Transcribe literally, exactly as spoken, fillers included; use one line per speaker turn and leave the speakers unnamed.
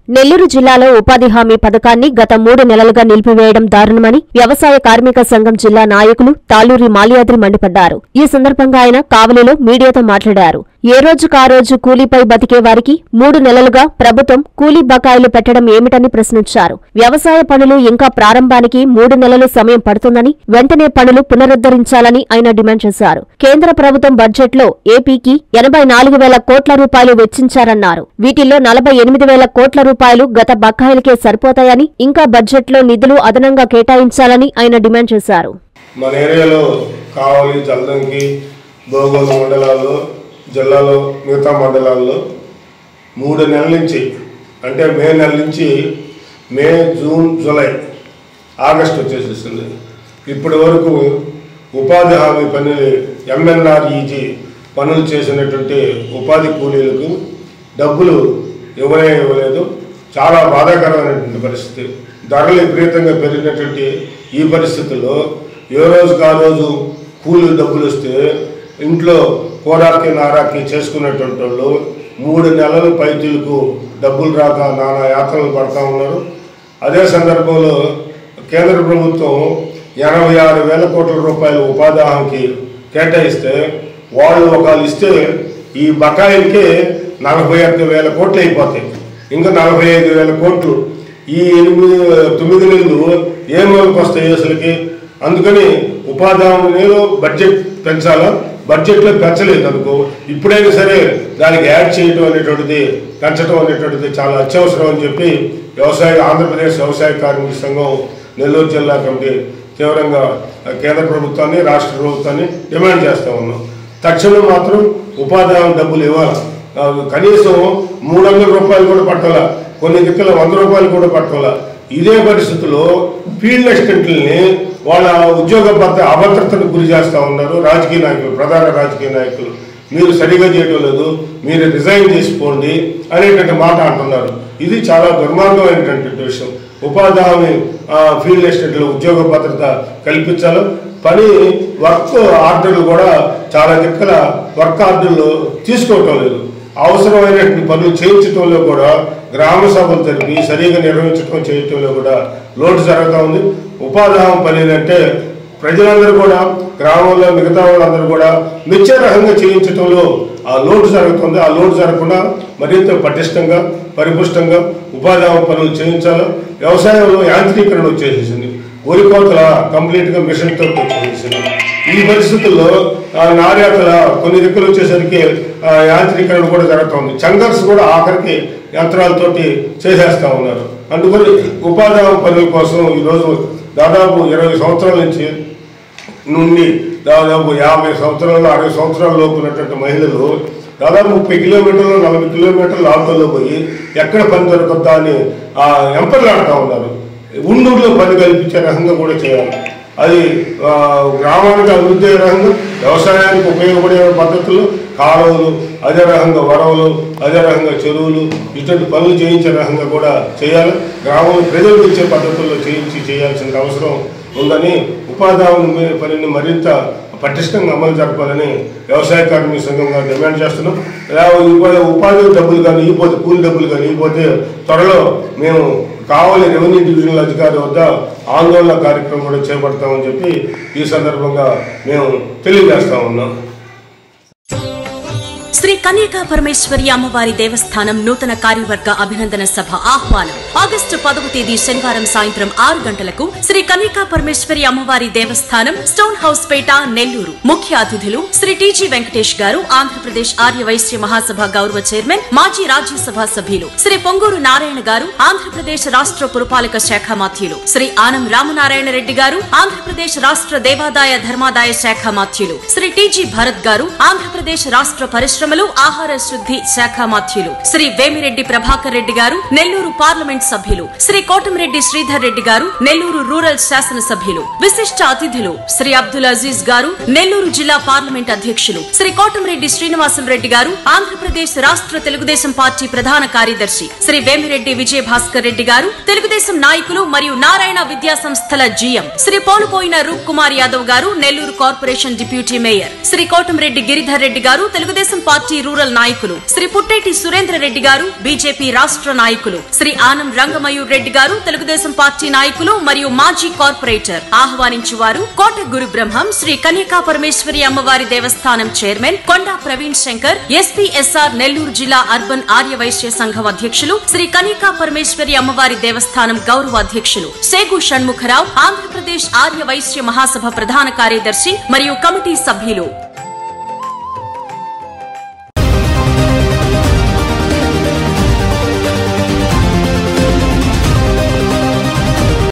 నెల్లూరు జిల్లాలో ఉపాధి హామీ పథకాన్ని గత మూడు నెలలుగా నిలిపివేయడం దారుణమని వ్యవసాయ కార్మిక సంఘం జిల్లా నాయకులు తాళ్లూరి మాల్యాద్రి మండిపడ్డారు. ఈ సందర్భంగా ఆయన కావలిలో మీడియాతో మాట్లాడారు. ఏ రోజుకా రోజు కూలీపై బతికే వారికి మూడు నెలలుగా ప్రభుత్వం కూలీ బకాయిలు పెట్టడం ఏమిటని ప్రశ్నించారు. వ్యవసాయ పనులు ఇంకా ప్రారంభానికి మూడు నెలలు సమయం పడుతుందని, వెంటనే పనులు పునరుద్ధరించాలని ఆయన డిమాండ్ చేశారు. కేంద్ర ప్రభుత్వం బడ్జెట్లో ఏపీకి ఎనభై నాలుగు వేల కోట్ల రూపాయలు వెచ్చించారన్నారు. వీటిల్లో నలభై ఎనిమిది వేల కోట్ల రూపాయలు గత బకాయిలకే సరిపోతాయని, ఇంకా బడ్జెట్లో నిధులు అదనంగా కేటాయించాలని ఆయన డిమాండ్ చేశారు.
మన ఏరియాలో కావలి, జల్దంకి, బోగోలు మండలాల్లో, జిల్లాలో మిగతా మండలాల్లో మూడు నెలల నుంచి అంటే మే నెల నుంచి మే, జూన్, జూలై, ఆగస్టు వచ్చేసేసింది. ఇప్పటి వరకు ఉపాధి హామీ పనులు ఎంఎన్ఆర్ఈజీ పనులు చేసినటువంటి ఉపాధి కూలీలకు డబ్బులు ఇవ్వనే ఇవ్వలేదు. చాలా బాధాకరమైనటువంటి పరిస్థితి. ధరలు విపరీతంగా పెరిగినటువంటి ఈ పరిస్థితుల్లో ఏ రోజుకు ఆ రోజు కూలీ డబ్బులు వస్తే ఇంట్లో కోరాకి నారాకి చేసుకునేటువంటి వాళ్ళు మూడు నెలల పైతులకు డబ్బులు రాక నానా యాత్రలు పడతా ఉన్నారు. అదే సందర్భంలో కేంద్ర ప్రభుత్వం ఎనభై ఆరు వేల కోట్ల రూపాయలు ఉపాధి హామీకి కేటాయిస్తే వాళ్ళు ఒకళ్ళు ఇస్తే ఈ బకాయిలకే నలభై ఐదు వేల కోట్లు అయిపోతాయి. ఇంకా నలభై ఐదు వేల కోట్లు ఈ ఎనిమిది తొమ్మిది నెలలు ఏ నెలకు వస్తాయి అసలుకి? అందుకని ఉపాధి హామీలో బడ్జెట్ పెంచాలా, బడ్జెట్లో పెంచలేదు అనుకో, ఇప్పుడైనా సరే దానికి యాడ్ చేయడం అనేటువంటిది, పెంచడం అనేటువంటిది చాలా అత్యవసరం అని చెప్పి వ్యవసాయ ఆంధ్రప్రదేశ్ వ్యవసాయ కార్మిక సంఘం నెల్లూరు జిల్లా కమిటీ తీవ్రంగా కేంద్ర ప్రభుత్వాన్ని, రాష్ట్ర ప్రభుత్వాన్ని డిమాండ్ చేస్తూ ఉన్నాం. తక్షణం మాత్రం ఉపాధి హామీ డబ్బులు ఇవ్వాలి. కనీసం మూడు వందల రూపాయలు కూడా పట్టాల, కొన్ని దిక్కుల వంద రూపాయలు కూడా పట్టాల. ఇదే పరిస్థితుల్లో ఫీల్డ్ అసిస్టెంట్లని వాళ్ళ ఉద్యోగ భద్రత అభద్రతను గురి చేస్తూ ఉన్నారు రాజకీయ నాయకులు, ప్రధాన రాజకీయ నాయకులు. మీరు సరిగా చేయడం లేదు, మీరు రిజైన్ చేసుకోండి అనేటువంటి మాట అంటున్నారు. ఇది చాలా దుర్మార్గమైనటువంటి విషయం. ఉపాధి హామీ ఫీల్డ్ అసిస్టెంట్లు ఉద్యోగ భద్రత కల్పించాలి. పని వర్క్ ఆర్డర్లు కూడా చాలా దిక్కల వర్క్ ఆర్డర్లు తీసుకోవటం లేదు. అవసరమైనటువంటి పనులు చేయించడంలో కూడా గ్రామ సభలు జరిపి సరిగా నిర్వహించడం చేయటంలో కూడా లోటు జరుగుతూ ఉంది. ఉపాధి హామీ పని అంటే ప్రజలందరూ కూడా, గ్రామంలో మిగతా వాళ్ళందరూ కూడా మెచ్చే రకంగా చేయించడంలో ఆ లోటు జరుగుతుంది. ఆ లోటు జరగకుండా మరింత పటిష్టంగా, పరిపుష్టంగా ఉపాధి హామీ పనులు చేయించాలి. వ్యవసాయంలో యాంత్రీకరణ వచ్చేసేసింది, వరి కోతల కంప్లీట్గా మిషన్తో వచ్చేసేసింది. ఈ పరిస్థితుల్లో నాణ్యతల కొన్ని దిక్కులు వచ్చేసరికి యాంత్రీకరణ కూడా జరుగుతుంది. చంగర్స్ కూడా ఆఖరికి యంత్రాలతోటి చేసేస్తూ ఉన్నారు. అందుకని ఉపాధి హామీ పనుల కోసం ఈరోజు దాదాపు ఇరవై సంవత్సరాల నుంచి నుండి దాదాపు యాభై సంవత్సరాలు అరవై సంవత్సరాల లోపు ఉన్నటువంటి మహిళలు దాదాపు ముప్పై కిలోమీటర్లు నలభై కిలోమీటర్లు ఆటోలో పోయి ఎక్కడ పని దొరకద్దా అని ఎంపర్లాడుతూ ఉన్నారు. ఉండూరులో పని కల్పించే రకంగా కూడా చేయాలి. అది గ్రామానికి అభివృద్ధి రకంగా, వ్యవసాయానికి ఉపయోగపడే పద్ధతులు, కాలువలు, అదే రకంగా వరవలు, అదే రకంగా చెరువులు, ఇటువంటి పనులు చేయించే రకంగా కూడా చేయాలి. గ్రామంలో ప్రజలకు ఇచ్చే పద్ధతుల్లో చేయించి చేయాల్సిన అవసరం ఉందని, ఉపాధి హామీ పనిని మరింత పటిష్టంగా అమలు జరపాలని వ్యవసాయ కార్మిక సంఘంగా డిమాండ్ చేస్తున్నాం. ఉపాధి డబ్బులు కానీ ఇవ్వకపోతే, కూలి డబ్బులు కానీ ఇవ్వకపోతే త్వరలో మేము కావలి రెవెన్యూ డివిజనల్ అధికారి వద్ద ఆందోళన కార్యక్రమం కూడా చేపడతామని చెప్పి ఈ సందర్భంగా మేము తెలియజేస్తా ఉన్నాం.
శ్రీ కన్యకా పరమేశ్వరి అమ్మవారి దేవస్థానం నూతన కార్యవర్గ అభినందన సభ ఆహ్వానం. ఆగస్టు పదవ తేదీ శనివారం సాయంత్రం ఆరు గంటలకు శ్రీ కన్యకా పరమేశ్వరి అమ్మవారి దేవస్థానం, స్టోన్ హౌస్ పేట, నెల్లూరు. ముఖ్య అతిథులు శ్రీ టీజీ వెంకటేష్ గారు, ఆంధ్రప్రదేశ్ ఆర్య వైశ్య మహాసభ గౌరవ చైర్మన్, మాజీ రాజ్యసభ సభ్యులు శ్రీ పొంగూరు నారాయణ గారు, ఆంధ్రప్రదేశ్ రాష్ట్ర పురపాలక శాఖ మాత్యులు శ్రీ ఆనం రామనారాయణ రెడ్డి గారు, ఆంధ్రప్రదేశ్ రాష్ట్ర దేవాదాయ ధర్మాదాయ శాఖ మాత్యులు శ్రీ టీజీ భరత్ గారు, ఆంధ్రప్రదేశ్ రాష్ట్ర పరిశ్రమలు, ఆహార శుద్ధి శాఖ మాత్యులు శ్రీ వేమిరెడ్డి ప్రభాకర్ రెడ్డి గారు, నెల్లూరు పార్లమెంట్ సభ్యులు శ్రీ కోటమిరెడ్డి శ్రీధర్ రెడ్డి గారు, నెల్లూరు రూరల్ శాసన సభ్యులు. విశిష్ట అతిథులు శ్రీ అబ్దుల్ అజీజ్ గారు, నెల్లూరు జిల్లా పార్లమెంట్ అధ్యక్షులు శ్రీ కోటమిరెడ్డి శ్రీనివాసులు రెడ్డి గారు, ఆంధ్రప్రదేశ్ రాష్ట్ర తెలుగుదేశం పార్టీ ప్రధాన కార్యదర్శి శ్రీ వేమిరెడ్డి విజయ భాస్కర్ రెడ్డి గారు, తెలుగుదేశం నాయకులు మరియు నారాయణ విద్యా సంస్థల జీఎం శ్రీ పోలుపోయిన రూప్ కుమార్ యాదవ్ గారు, Nellore corporation deputy mayor Shri Kotamreddy Giridhar Reddy గారు, తెలుగుదేశం పార్టీ పార్టీ రూరల్ నాయకులు శ్రీ పుట్టేటి సురేంద్ర రెడ్డి గారు, బీజేపీ రాష్ట్ర నాయకులు శ్రీ ఆనం రంగమయూర్ రెడ్డి గారు, తెలుగుదేశం పార్టీ నాయకులు మరియు మాజీ కార్పొరేటర్. ఆహ్వానించువారు కోట గురు బ్రహ్మం శ్రీ కన్యకా పరమేశ్వరి అమ్మవారి దేవస్థానం చైర్మన్ కొండా ప్రవీణ్ శంకర్, ఎస్పీఎస్ఆర్ నెల్లూరు జిల్లా అర్బన్ ఆర్యవైశ్య సంఘం అధ్యక్షులు శ్రీ కన్యకా పరమేశ్వరి అమ్మవారి దేవస్థానం గౌరవ అధ్యక్షులు సేగు షణ్ముఖరావు, ఆంధ్రప్రదేశ్ ఆర్యవైశ్య మహాసభ ప్రధాన కార్యదర్శి మరియు కమిటీ సభ్యులు.